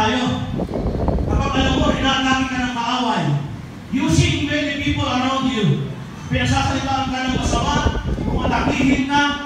tayo. Kapag alam mo, inatake ka ng kaaway, using many people around you, pinasasalitaan ka ng masama, kung atakihin ka,